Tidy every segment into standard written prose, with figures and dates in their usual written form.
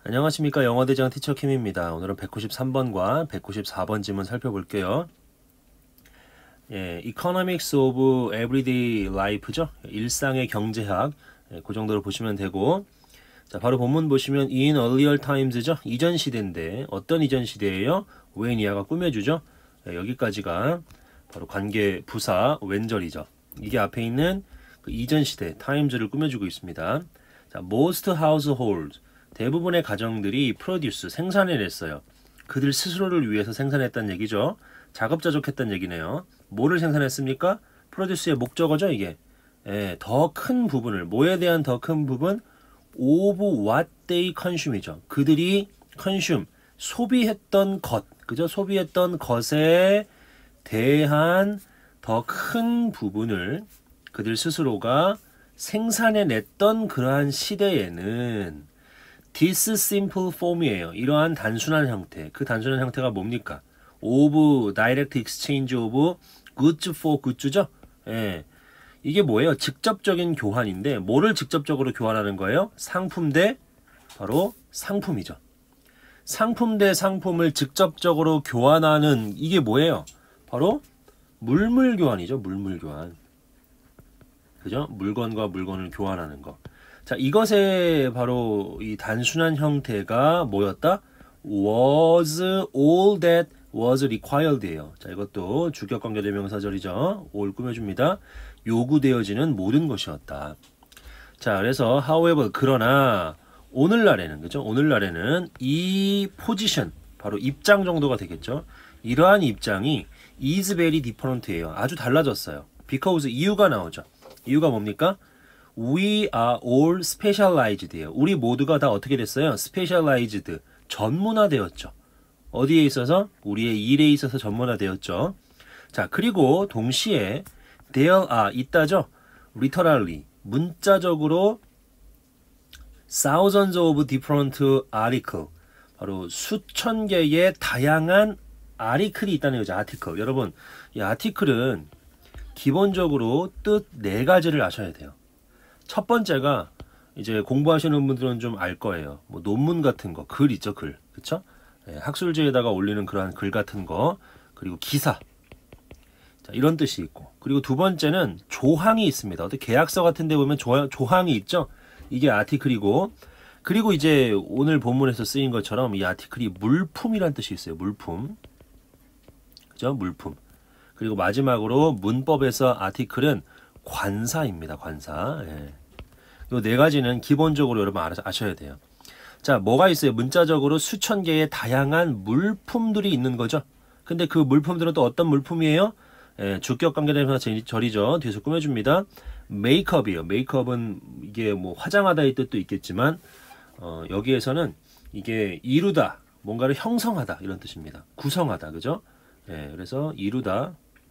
안녕하십니까. 영어대장 티처 킴입니다. 오늘은 193번과 194번 지문 살펴볼게요. Economics of Everyday Life죠. 일상의 경제학. 그 정도로 보시면 되고, 자, 바로 본문 보시면 in earlier times죠. 이전 시대인데 어떤 이전 시대예요? when 이하가 꾸며주죠. 여기까지가 바로 관계 부사 웬절이죠. 이게 앞에 있는 그 이전 시대 times를 꾸며주고 있습니다. 자, most households 대부분의 가정들이 produce 생산해냈어요. 그들 스스로를 위해서 생산했다는 얘기죠. 자급자족했다는 얘기네요. 뭐를 생산했습니까? produce의 목적어죠, 이게. 더 큰 부분을, 뭐에 대한 더 큰 부분? of what they consume이죠. 그들이 consume, 소비했던 것, 그죠? 소비했던 것에 대한 더 큰 부분을 그들 스스로가 생산해냈던 그러한 시대에는 this simple form이에요. 이러한 단순한 형태. 그 단순한 형태가 뭡니까? of direct exchange of goods for goods죠? 이게 뭐예요? 직접적인 교환인데 뭐를 직접적으로 교환하는 거예요? 상품 대 바로 상품이죠. 상품 대 상품을 직접적으로 교환하는 이게 뭐예요? 바로 물물 교환이죠. 물물 교환. 그죠? 물건과 물건을 교환하는 거. 자, 이것의 바로 이 단순한 형태가 뭐였다? was all that was required예요. 자, 이것도 주격관계대명사절이죠. all 꾸며줍니다. 요구되어지는 모든 것이었다. 자, 그래서 however 그러나 오늘날에는 그죠? 오늘날에는 이 포지션 바로 입장 정도가 되겠죠. 이러한 입장이 is very different예요. 아주 달라졌어요. because 이유가 나오죠. 이유가 뭡니까? We are all specialized예요. 우리 모두가 다 어떻게 됐어요? specialized, 전문화되었죠. 어디에 있어서? 우리의 일에 있어서 전문화되었죠. 자, 그리고 동시에 there are 있다죠. literally, 문자적으로 thousands of different article, 바로 수천 개의 다양한 아티클이 있다는 거죠. 아티클. 여러분, 이 아티클은 기본적으로 뜻 네 가지를 아셔야 돼요. 첫 번째가 이제 공부하시는 분들은 좀 알 거예요. 뭐 논문 같은 거, 글 있죠, 글. 그쵸? 학술지에다가 올리는 그러한 글 같은 거, 그리고 기사. 자, 이런 뜻이 있고. 그리고 두 번째는 조항이 있습니다. 어떻게 계약서 같은 데 보면 조항이 있죠? 이게 아티클이고. 그리고 이제 오늘 본문에서 쓰인 것처럼 이 아티클이 물품이란 뜻이 있어요. 물품. 그죠? 물품. 그리고 마지막으로 문법에서 아티클은 관사입니다. 관사. 이 네 가지는 기본적으로 여러분 아셔야 돼요. 자, 뭐가 있어요? 문자적으로 수천 개의 다양한 물품들이 있는 거죠. 근데 그 물품들은 또 어떤 물품이에요? 주격관계대명사절이죠. 뒤에서 꾸며줍니다. 메이크업이에요. 메이크업은 이게 뭐 화장하다의 뜻도 있겠지만 여기에서는 이게 이루다, 뭔가를 형성하다 이런 뜻입니다. 구성하다, 그죠? 그래서 이루다,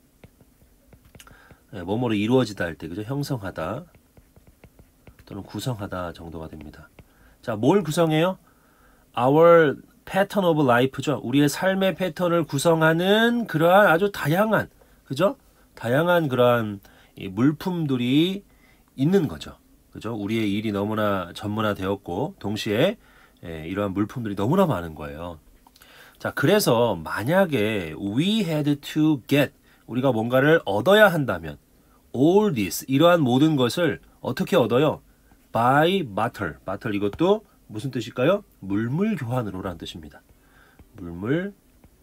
뭐뭐로 이루어지다 할 때, 그죠? 형성하다 또는 구성하다 정도가 됩니다. 자, 뭘 구성해요? Our pattern of life죠. 우리의 삶의 패턴을 구성하는 그러한 아주 다양한, 그죠? 다양한 그러한 물품들이 있는 거죠. 그죠? 우리의 일이 너무나 전문화되었고 동시에 이러한 물품들이 너무나 많은 거예요. 자, 그래서 만약에 we had to get, 우리가 뭔가를 얻어야 한다면 all this, 이러한 모든 것을 어떻게 얻어요? by barter. barter 이것도 무슨 뜻일까요? 물물 교환으로 라는 뜻입니다. 물물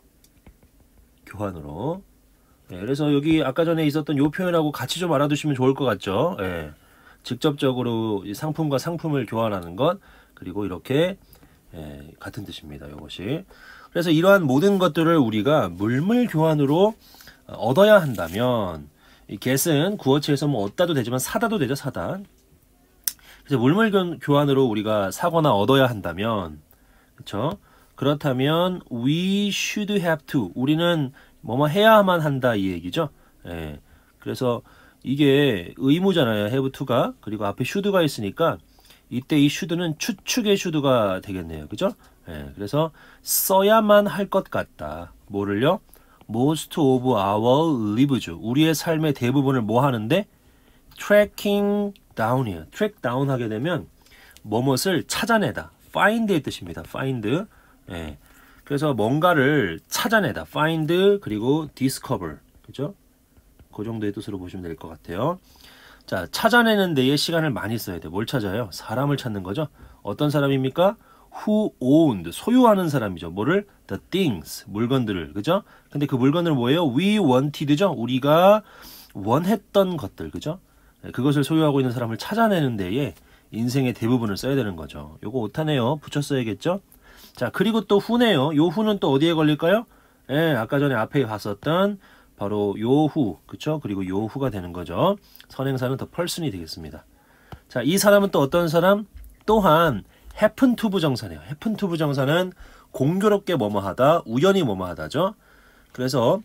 교환으로. 그래서 여기 아까 전에 있었던 요 표현하고 같이 좀 알아두시면 좋을 것 같죠. 직접적으로 상품과 상품을 교환하는 것, 그리고 이렇게 같은 뜻입니다. 이것이. 그래서 이러한 모든 것들을 우리가 물물 교환으로 얻어야 한다면, 이 get은 구어체에서 뭐 얻다도 되지만 사다도 되죠. 사다. 그래서 물물 교환으로 우리가 사거나 얻어야 한다면, 그렇죠? 그렇다면 we should have to, 우리는 뭐뭐 해야만 한다 이 얘기죠. 그래서 이게 의무잖아요. have to가. 그리고 앞에 should가 있으니까 이때 이 should는 추측의 should가 되겠네요. 그죠? 그래서 써야만 할 것 같다. 뭐를요? most of our lives, 우리의 삶의 대부분을 뭐 하는데? tracking down이에요. track down 하게 되면 뭐뭇을 찾아내다, find의 뜻입니다. find. 예. 그래서 뭔가를 찾아내다. find 그리고 discover. 그죠? 그 정도의 뜻으로 보시면 될 것 같아요. 자, 찾아내는 데에 시간을 많이 써야 돼. 뭘 찾아요? 사람을 찾는 거죠. 어떤 사람입니까? Who owned, 소유하는 사람이죠. 뭐를? The things, 물건들을. 그죠? 근데 그 물건들은 뭐예요? We wanted죠. 우리가 원했던 것들. 그죠? 그것을 소유하고 있는 사람을 찾아내는 데에 인생의 대부분을 써야 되는 거죠. 요거 오타네요. 붙여 써야겠죠? 자, 그리고 또 who네요. 요 who는 또 어디에 걸릴까요? 예, 아까 전에 앞에 봤었던 바로 요 who, 그쵸? 그리고 요 who가 되는 거죠. 선행사는 the person이 되겠습니다. 자, 이 사람은 또 어떤 사람? 또한 happen to 부정사네요. happen to 부정사는 공교롭게 뭐뭐 하다, 우연히 뭐뭐 하다죠. 그래서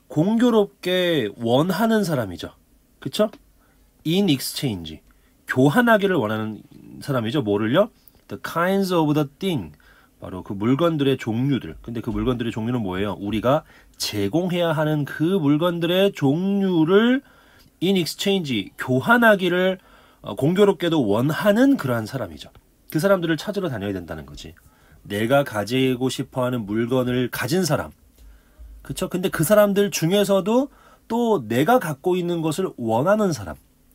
공교롭게 원하는 사람이죠. 그쵸? in exchange, 교환하기를 원하는 사람이죠. 뭐를요? the kinds of the thing, 바로 그 물건들의 종류들. 근데 그 물건들의 종류는 뭐예요? 우리가 제공해야 하는 그 물건들의 종류를 in exchange, 교환하기를 공교롭게도 원하는 그러한 사람이죠. 그 사람들을 찾으러 다녀야 된다는 거지. 내가 가지고 싶어하는 물건을 가진 사람. 그쵸? 근데 그 사람들 중에서도 또 내가 갖고 있는 것을 원하는 사람.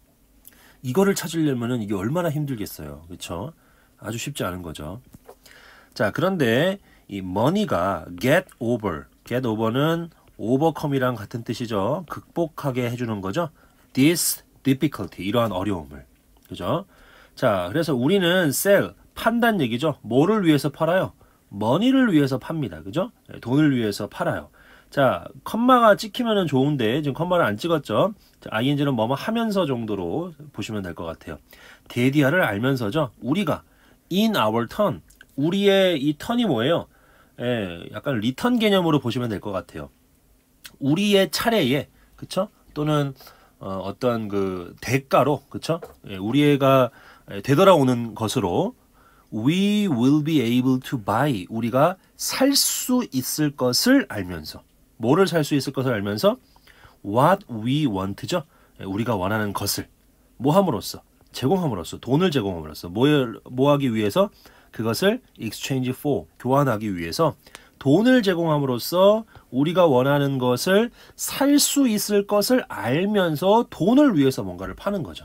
이거를 찾으려면은 이게 얼마나 힘들겠어요. 그쵸? 아주 쉽지 않은 거죠. 자, 그런데 이 money가 get over는 overcome이랑 같은 뜻이죠. 극복하게 해주는 거죠. this difficulty, 이러한 어려움을. 그죠? 자, 그래서 우리는 sell, 판단 얘기죠. 뭐를 위해서 팔아요? money를 위해서 팝니다. 그죠? 돈을 위해서 팔아요. 자, 컴마가 찍히면은 좋은데 지금 컴마를 안 찍었죠. 자, ing는 뭐뭐 하면서 정도로 보시면 될 것 같아요. 대디아를 알면서죠. 우리가 in our turn, 우리의 이 턴이 뭐예요? 예, 약간 리턴 개념으로 보시면 될 것 같아요. 우리의 차례에, 그쵸? 또는 어떤 그 대가로, 그쵸? 예, 우리가 되돌아오는 것으로 we will be able to buy, 우리가 살 수 있을 것을 알면서, 뭐를 살 수 있을 것을 알면서 what we want죠? 예, 우리가 원하는 것을 뭐 함으로써? 제공함으로써, 돈을 제공함으로써, 뭐 하기 위해서? 그것을 exchange for, 교환하기 위해서 돈을 제공함으로써 우리가 원하는 것을 살 수 있을 것을 알면서 돈을 위해서 뭔가를 파는 거죠.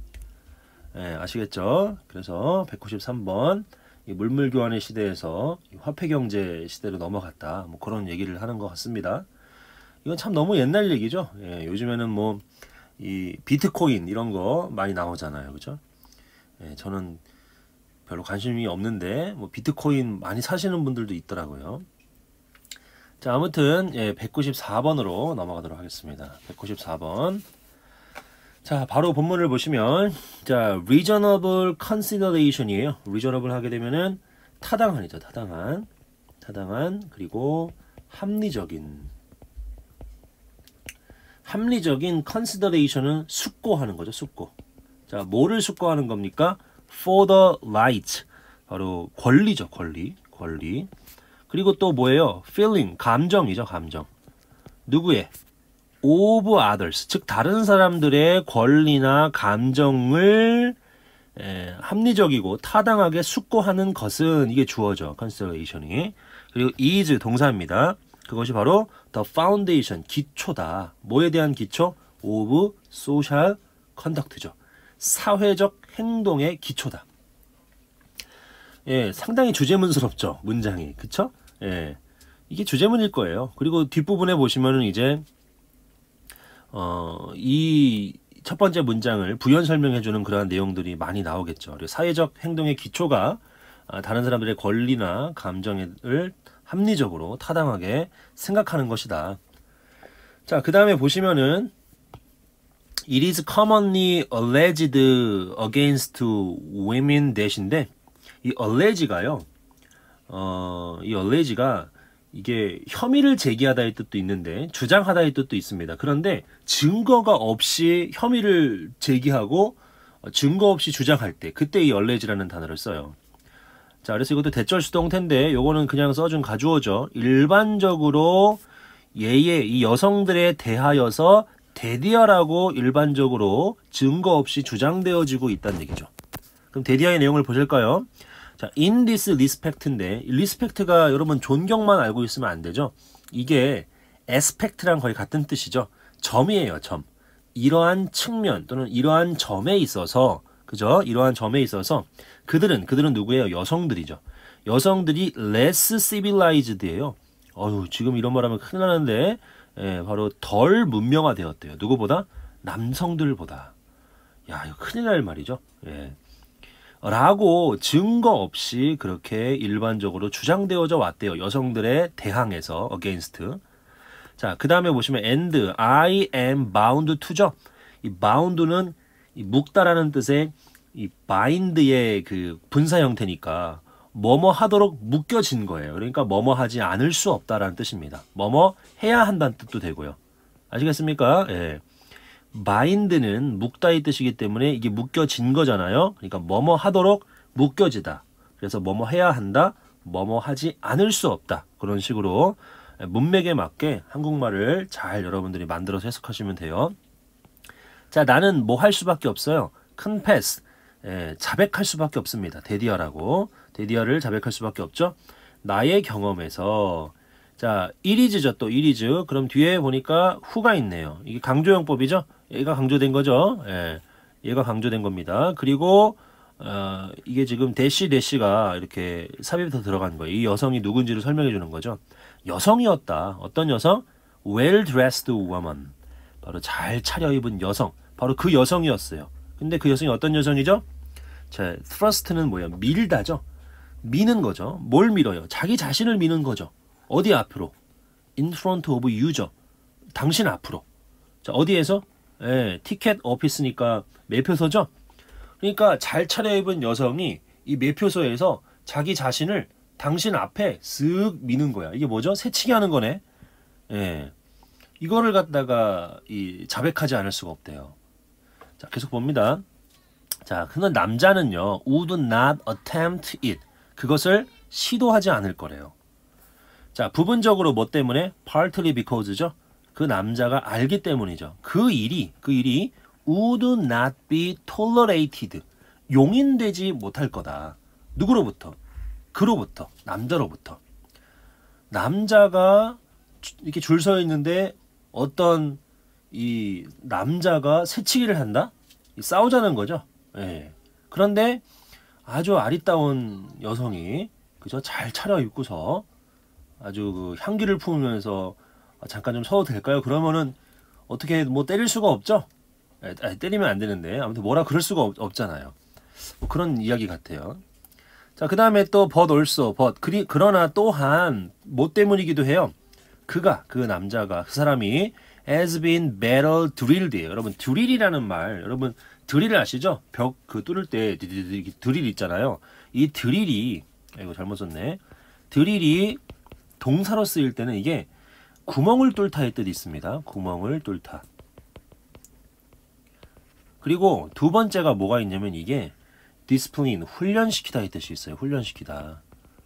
예, 아시겠죠? 그래서 193번 이 물물교환의 시대에서 화폐경제 시대로 넘어갔다. 뭐 그런 얘기를 하는 것 같습니다. 이건 참 너무 옛날 얘기죠. 예, 요즘에는 뭐 이 비트코인 이런 거 많이 나오잖아요. 그죠? 예, 저는 별로 관심이 없는데 뭐 비트코인 많이 사시는 분들도 있더라고요. 자, 아무튼 예, 194번으로 넘어가도록 하겠습니다. 194번. 자, 바로 본문을 보시면 자, reasonable consideration이에요. reasonable 하게 되면은 타당한이죠. 타당한 그리고 합리적인 consideration은 숙고하는 거죠. 숙고. 자, 뭐를 숙고하는 겁니까? for the right, 바로 권리죠. 권리. 그리고 또 뭐예요? feeling, 감정이죠. 감정. 누구의? of others, 즉 다른 사람들의 권리나 감정을 합리적이고 타당하게 숙고하는 것은, 이게 주어죠. consideration이. 그리고 is 동사입니다. 그것이 바로 the foundation, 기초다. 뭐에 대한 기초? of social conduct죠. 사회적 행동의 기초다. 예, 상당히 주제문스럽죠. 문장이. 그쵸? 예. 이게 주제문일 거예요. 그리고 뒷부분에 보시면은 이제 이 첫 번째 문장을 부연 설명해 주는 그러한 내용들이 많이 나오겠죠. 그리고 사회적 행동의 기초가 다른 사람들의 권리나 감정을 합리적으로 타당하게 생각하는 것이다. 자, 그 다음에 보시면은 It is commonly alleged against women that인데, 이 allege가요. 이 allege가 이게 혐의를 제기하다의 뜻도 있는데 주장하다의 뜻도 있습니다. 그런데 증거가 없이 혐의를 제기하고 증거 없이 주장할 때, 그때 이 alleg라는 단어를 써요. 자, 그래서 이것도 대절 수동태인데 요거는 그냥 써준 가주어죠. 일반적으로 얘의 이 여성들에 대하여서 데디아라고 일반적으로 증거 없이 주장되어지고 있다는 얘기죠. 그럼 데디아의 내용을 보실까요? 자, in this respect인데 respect가 여러분 존경만 알고 있으면 안 되죠. 이게 aspect랑 거의 같은 뜻이죠. 점이에요, 점. 이러한 측면 또는 이러한 점에 있어서 그죠? 이러한 점에 있어서 그들은 누구예요? 여성들이죠. 여성들이 less civilized예요. 지금 이런 말하면 큰일 나는데 바로 덜 문명화되었대요. 누구보다? 남성들보다. 야, 이거 큰일 날 말이죠. 라고 증거 없이 그렇게 일반적으로 주장되어져 왔대요. 여성들에 대항해서 against. 자, 그 다음에 보시면 and I am bound to죠. 이 bound는 이 묶다라는 뜻의 이 bind의 그 분사 형태니까 뭐뭐 하도록 묶여진 거예요. 그러니까 뭐뭐 하지 않을 수 없다라는 뜻입니다. 뭐뭐 해야 한다는 뜻도 되고요. 아시겠습니까? 예. bind는 묶다의 뜻이기 때문에 이게 묶여진 거잖아요. 그러니까 뭐뭐 하도록 묶여지다. 그래서 뭐뭐 해야 한다. 뭐뭐 하지 않을 수 없다. 그런 식으로 문맥에 맞게 한국말을 잘 여러분들이 만들어서 해석하시면 돼요. 자, 나는 뭐 할 수밖에 없어요. confess. 자백할 수밖에 없습니다. 데디어라고. 데디어를 자백할 수밖에 없죠. 나의 경험에서 자, it is죠. 또 it is. 그럼 뒤에 보니까 who가 있네요. 이게 강조용법이죠. 얘가 강조된 거죠. 얘가 강조된 겁니다. 그리고 이게 지금 대시가 이렇게 삽입해서 들어간 거예요. 이 여성이 누군지를 설명해 주는 거죠. 여성이었다. 어떤 여성? well-dressed woman. 바로 잘 차려입은 여성. 바로 그 여성이었어요. 근데 그 여성이 어떤 여성이죠? 자, thrust는 뭐예요? 밀다죠. 미는 거죠. 뭘 밀어요? 자기 자신을 미는 거죠. 어디 앞으로? in front of you죠. 당신 앞으로. 자, 어디에서? 티켓 오피스니까 매표소죠. 그러니까 잘 차려입은 여성이 이 매표소에서 자기 자신을 당신 앞에 쓱 미는 거야. 이게 뭐죠? 새치기 하는 거네. 이거를 갖다가 자백하지 않을 수가 없대요. 자, 계속 봅니다. 자, 근데 남자는요, would not attempt it. 그것을 시도하지 않을 거래요. 자, 부분적으로 뭐 때문에? partly because죠. 그 남자가 알기 때문이죠. 그 일이 would not be tolerated. 용인되지 못할 거다. 누구로부터? 그로부터. 남자로부터. 남자가 이렇게 줄 서 있는데 어떤 이 남자가 새치기를 한다? 싸우자는 거죠. 그런데 아주 아리따운 여성이 그죠? 잘 차려입고서 아주 그 향기를 품으면서 잠깐 좀 서도 될까요? 그러면은 어떻게 뭐 때릴 수가 없죠? 때리면 안 되는데 아무튼 뭐라 그럴 수가 없잖아요. 뭐 그런 이야기 같아요. 자, 그 다음에 또 but also, 그러나 또한 뭐 때문이기도 해요. 그 남자가, 그 사람이 has been better drilled. 여러분 drill이라는 말, 여러분 드릴 아시죠? 벽 뚫을 때 드릴 있잖아요. 이 드릴이 이거 잘못 썼네. 드릴이 동사로 쓰일 때는 이게 구멍을 뚫다의 뜻이 있습니다. 구멍을 뚫다. 그리고 두 번째가 뭐가 있냐면 이게 discipline, 훈련시키다의 뜻이 있어요. 훈련시키다.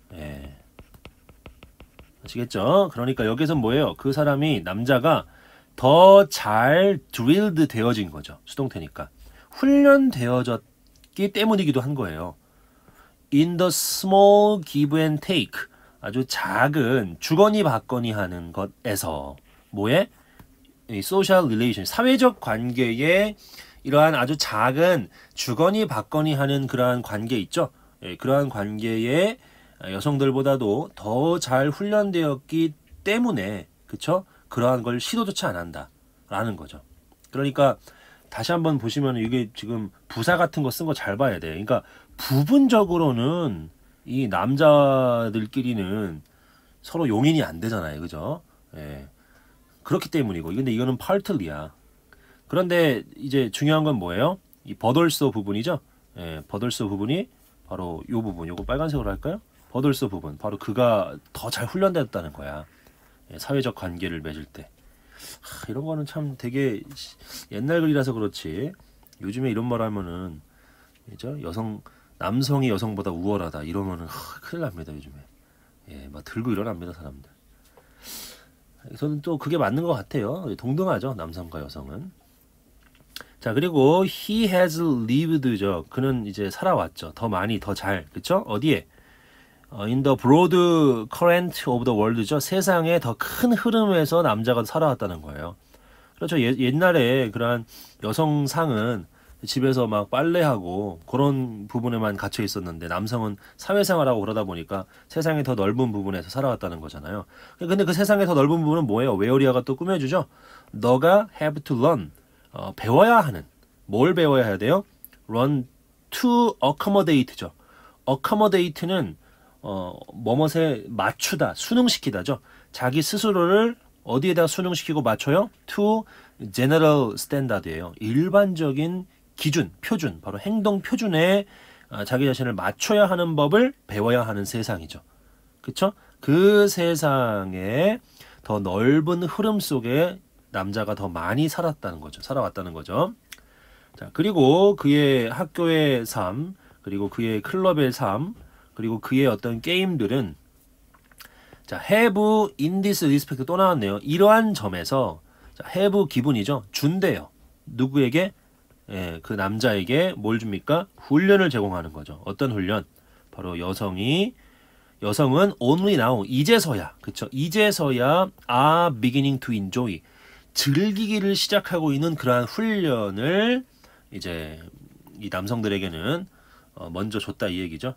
아시겠죠? 그러니까 여기서 뭐예요? 그 사람이 남자가 더 잘 drilled 되어진 거죠. 수동태니까. 훈련되어졌기 때문이기도 한 거예요. In the small give and take. 아주 작은 주거니 받거니 하는 것에서 뭐에? 이 social relation, 사회적 관계에 이러한 아주 작은 주거니 받거니 하는 그러한 관계 있죠. 그러한 관계에 여성들보다도 더 잘 훈련되었기 때문에 그쵸? 그러한 걸 시도조차 안 한다라는 거죠. 그러니까 다시 한번 보시면 이게 지금 부사 같은 거 쓴 거 잘 봐야 돼요. 그러니까 부분적으로는 이 남자들끼리는 서로 용인이 안 되잖아요. 그죠? 그렇기 때문이고. 근데 이거는 partly야. 그런데 이제 중요한 건 뭐예요? 이 but also 부분이죠. but also 부분이 바로 이 부분. 요거 빨간색으로 할까요? but also 부분. 바로 그가 더 잘 훈련됐다는 거야. 사회적 관계를 맺을 때. 이런 거는 참 되게 옛날 글이라서 그렇지. 요즘에 이런 말 하면은 그죠? 남성이 여성보다 우월하다 이러면은 큰일 납니다. 요즘에. 막 들고 일어납니다, 사람들. 저는 또 그게 맞는 것 같아요. 동등하죠, 남성과 여성은. 자, 그리고 he has lived죠. 그는 이제 살아왔죠. 더 많이, 더 잘. 그쵸? 어디에? in the broad current of the world죠. 세상의 더 큰 흐름에서 남자가 살아왔다는 거예요. 그렇죠. 옛날에 그러한 여성상은 집에서 막 빨래하고 그런 부분에만 갇혀 있었는데 남성은 사회생활하고 그러다 보니까 세상의 더 넓은 부분에서 살아왔다는 거잖아요. 근데 그 세상의 더 넓은 부분은 뭐예요? 웨어리아가 또 꾸며주죠. 너가 have to learn. 배워야 하는. 뭘 배워야 해야 돼요? run to accommodate죠. accommodate는 뭐뭇에 맞추다, 순응시키다죠. 자기 스스로를 어디에다 순응시키고 맞춰요? to general standard이에요. 일반적인 기준, 표준, 바로 행동 표준에 자기 자신을 맞춰야 하는 법을 배워야 하는 세상이죠. 그쵸? 그 세상에 더 넓은 흐름 속에 남자가 더 많이 살았다는 거죠. 살아왔다는 거죠. 자, 그리고 그의 학교의 삶, 그리고 그의 클럽의 삶, 그리고 그의 어떤 게임들은 자, have in this respect 또 나왔네요. 이러한 점에서 자, have 기분이죠. 준대요. 누구에게? 예, 그 남자에게 뭘 줍니까? 훈련을 제공하는 거죠. 어떤 훈련? 바로 여성은 only now, 이제서야, 그쵸? 이제서야 are beginning to enjoy, 즐기기를 시작하고 있는 그러한 훈련을 이제 이 남성들에게는 먼저 줬다 이 얘기죠.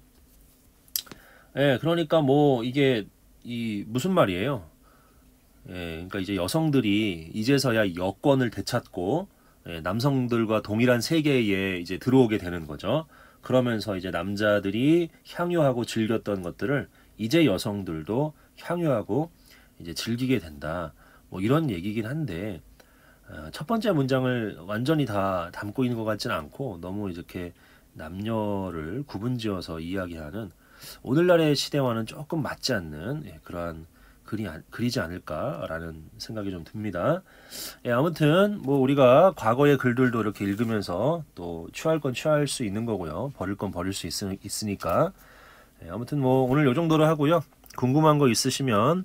예, 그러니까 뭐 이게 이 무슨 말이에요? 예, 그러니까 이제 여성들이 이제서야 여권을 되찾고 남성들과 동일한 세계에 이제 들어오게 되는 거죠. 그러면서 이제 남자들이 향유하고 즐겼던 것들을 이제 여성들도 향유하고 이제 즐기게 된다. 뭐 이런 얘기긴 한데 첫 번째 문장을 완전히 다 담고 있는 것 같지는 않고 너무 이렇게 남녀를 구분지어서 이야기하는 오늘날의 시대와는 조금 맞지 않는 그러한 글이지 않을까라는 생각이 좀 듭니다. 예, 아무튼 뭐 우리가 과거의 글들도 이렇게 읽으면서 또 취할 건 취할 수 있는 거고요. 버릴 건 버릴 수 있으니까. 예, 아무튼 뭐 오늘 요 정도로 하고요. 궁금한 거 있으시면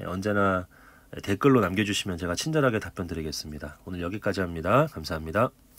언제나 댓글로 남겨주시면 제가 친절하게 답변 드리겠습니다. 오늘 여기까지 합니다. 감사합니다.